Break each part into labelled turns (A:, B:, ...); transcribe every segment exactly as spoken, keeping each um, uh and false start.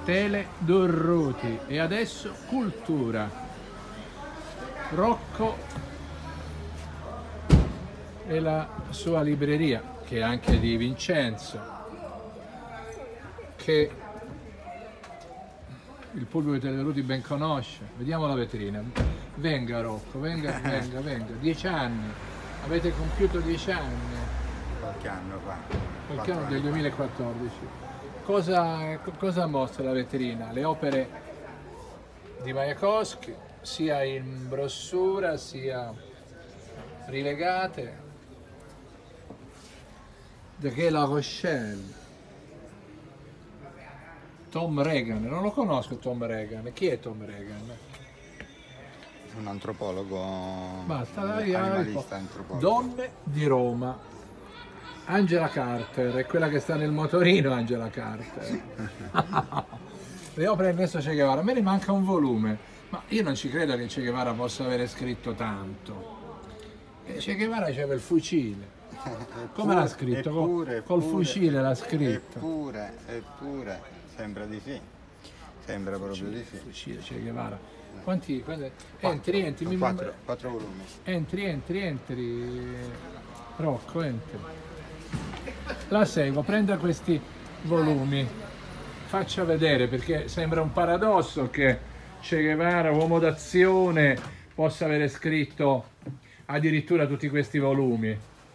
A: Tele Durruti. E adesso cultura. Rocco e la sua libreria, che è anche di Vincenzo, che il pubblico di Tele Durruti ben conosce. Vediamo la vetrina. Venga Rocco, venga, venga, venga. Dieci anni. Avete compiuto dieci anni.
B: Qualche anno fa.
A: Qualche anno del duemilaquattordici. Cosa, cosa mostra la vetrina? Le opere di Majakovskij, sia in brossura sia rilegate. De La Rochelle. Tom Regan, non lo conosco Tom Regan. Chi è Tom Regan?
B: Un antropologo,
A: Basta,
B: un
A: dai,
B: animalista antropologo.
A: Donne di Roma. Angela Carter, è quella che sta nel motorino, Angela Carter. Le opere di Ernesto Che Guevara. A me ne manca un volume, ma io non ci credo che Che Guevara possa avere scritto tanto. Che Guevara aveva il fucile. Come l'ha scritto?
B: Eppure,
A: Col
B: eppure,
A: fucile l'ha scritto.
B: Eppure, eppure, sembra di sì. Sembra proprio di sì.
A: Fucile, Che Guevara. Quanti? quanti entri, entri. Mi
B: Quattro, quattro volumi.
A: Entri, entri, entri. Rocco, entri. La seguo, prenda questi volumi. Faccia vedere, perché sembra un paradosso che Che Guevara, uomo d'azione, possa avere scritto addirittura tutti questi volumi.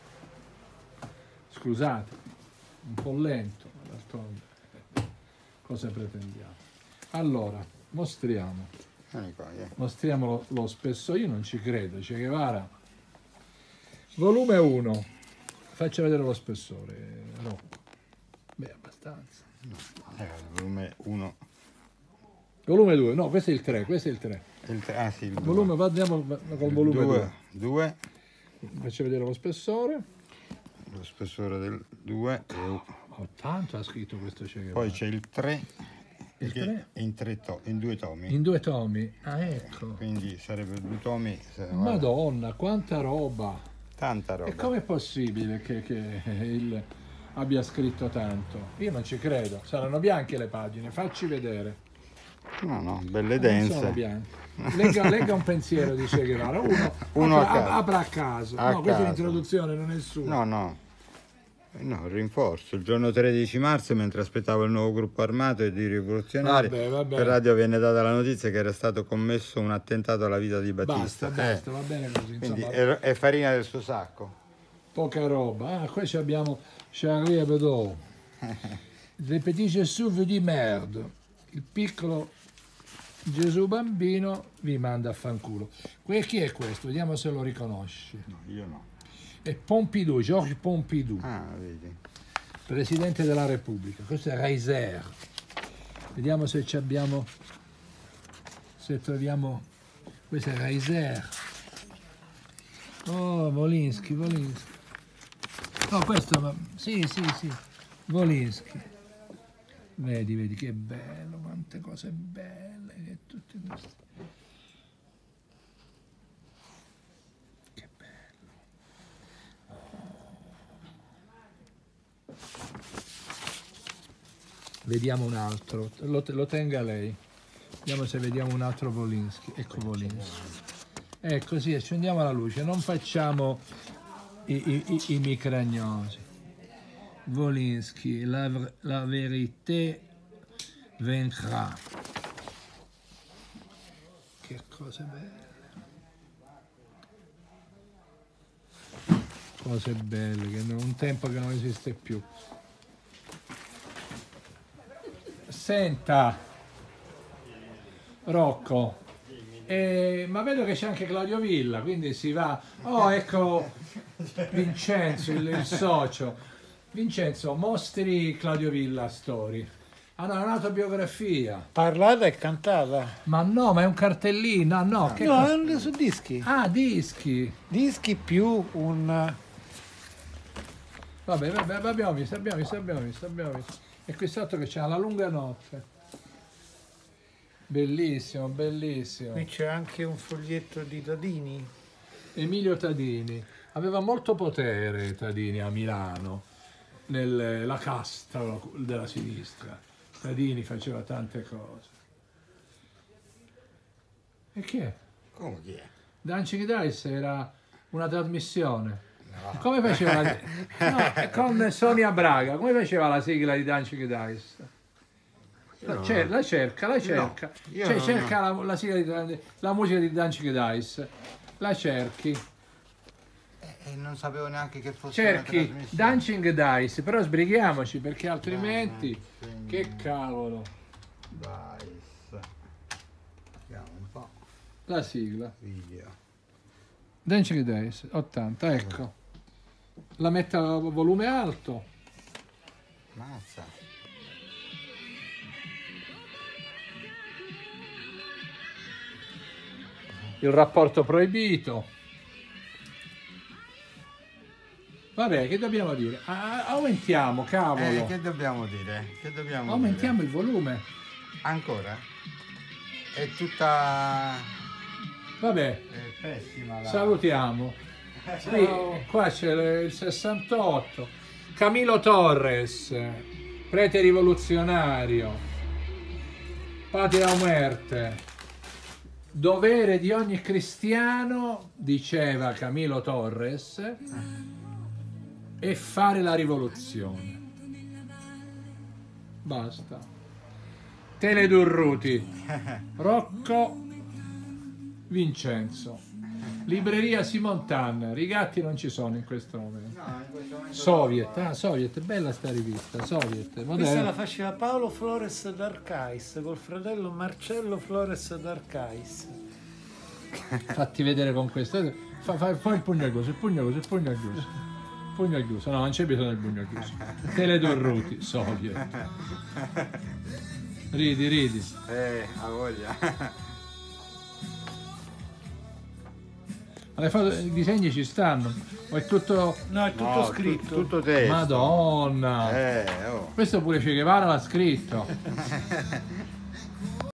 A: Scusate, un po' lento, d'altronde. Cosa pretendiamo? Allora, mostriamo. Mostriamo lo, lo spessore, io non ci credo, Che Guevara. Volume uno. Faccia vedere lo spessore, Rocco. Beh, abbastanza.
B: No, eh, volume uno.
A: Volume due, no, questo è il tre, questo è il tre.
B: Il tre, ah sì, il
A: volume, andiamo col volume due.
B: due.
A: Faccia vedere lo spessore.
B: Lo spessore del due.
A: Oh, tanto ha scritto questo Che Guevara.
B: Poi c'è il tre.
A: Il tre?
B: In, tre to in due tomi.
A: In due tomi, ah ecco.
B: Quindi sarebbe due tomi. Se,
A: Madonna, quanta roba.
B: Tanta roba.
A: E com'è possibile che, che il, abbia scritto tanto? Io non ci credo. Saranno bianche le pagine, facci vedere.
B: No, no, belle dense.
A: Non sono bianche. Legga, legga un pensiero di Che Guevara. Uno,
B: Uno
A: apra,
B: a caso.
A: apra a caso.
B: A
A: no, questa è
B: caso.
A: l'introduzione, non è il suo.
B: No, no. No, rinforzo. Il giorno tredici marzo, mentre aspettavo il nuovo gruppo armato e di rivoluzionari,
A: Vabbè, vabbè.
B: per radio viene data la notizia che era stato commesso un attentato alla vita di Battista.
A: Basta, basta,
B: eh.
A: va bene così.
B: Quindi
A: Insomma,
B: è, è farina del suo sacco.
A: poca roba. Ah, qui abbiamo Charlie Hebdo. Le petit Gesù veut di merde. Il piccolo Gesù bambino vi manda a fanculo. Que chi è questo? Vediamo se lo riconosci.
B: No, io no.
A: È Pompidou, Georges Pompidou,
B: Ah, vedi.
A: presidente della Repubblica. Questo è Reiser. Vediamo se ci abbiamo, se troviamo. Questo è Reiser. Oh, Volinsky, Volinsky. No, questo, ma sì, sì, sì. Volinsky. Vedi, vedi che bello, quante cose belle, che tutti questi. Che bello. Vediamo un altro, lo, lo tenga lei. Vediamo se vediamo un altro Volinsky. Ecco Volinsky. Ecco, sì, accendiamo la luce, non facciamo i, i, i, i micragnosi. Volinsky, la, la vérité vaincra. Che cose belle. Cose belle, che non, un tempo che non esiste più. Senta, Rocco, eh, ma vedo che c'è anche Claudio Villa, quindi si va. Oh, ecco Vincenzo, il, il socio. Vincenzo, mostri Claudio Villa Story. Ah no, è un'autobiografia.
C: Parlata e cantata.
A: Ma no, ma è un cartellino. Ah, no, che
C: No,
A: cosa?
C: è un- su dischi.
A: Ah, dischi.
C: Dischi più un...
A: Vabbè, vabbè, abbiamo visto, abbiamo visto, abbiamo visto, abbiamo visto. E qui sotto che c'è La lunga notte. Bellissimo, bellissimo.
C: Qui c'è anche un foglietto di Tadini.
A: Emilio Tadini. Aveva molto potere Tadini a Milano, nella casta della sinistra. Tadini faceva tante cose. E che è?
B: Come chi è?
A: Dancing Dice era una trasmissione. No. Come faceva la... no, con Sonia Braga, come faceva la sigla di Dancing Dice? La, cer la cerca, la cerca. No, cioè, cerca no. la, la, sigla di, la musica di Dancing Dice. La cerchi.
B: E eh, non sapevo neanche che fosse
A: cerchi Dancing Dice, però sbrighiamoci perché altrimenti Dancing che cavolo.
B: Dice. Vediamo un po'.
A: La sigla.
B: Video.
A: Dancing Dice ottanta, ecco. La metto a volume alto.
B: Mazza.
A: Il rapporto proibito. Vabbè, che dobbiamo dire? A aumentiamo, cavolo.
B: Eh, che dobbiamo dire? Che dobbiamo
A: aumentiamo
B: dire?
A: il volume.
B: Ancora? È tutta...
A: Vabbè.
B: È pessima la...
A: Salutiamo. Sì, qua c'è il sessantotto. Camilo Torres, prete rivoluzionario. Patria o muerte. Dovere di ogni cristiano, diceva Camilo Torres, è fare la rivoluzione. Basta. Teledurruti. Rocco Vincenzo. Libreria Simontan. Rigatti non ci sono in questo momento.
B: No, in questo momento
A: Soviet. Ah, Soviet, bella sta rivista. Soviet.
C: Questa la faceva Paolo Flores d'Arcais col fratello Marcello Flores d'Arcais.
A: Fatti vedere con questo. Fai fa, fa il pugno al chiuso, il pugno al chiuso, il pugno al chiuso. Il pugno al chiuso. No, non c'è bisogno del pugno al chiuso. Teledurruti. Soviet. Ridi, ridi.
B: Eh, ha voglia.
A: Le foto, i disegni ci stanno, o è tutto...
C: No, è tutto
B: no,
C: scritto.
B: Tutto, tutto testo.
A: Madonna!
B: Eh, oh.
A: Questo pure Che Guevara l'ha scritto.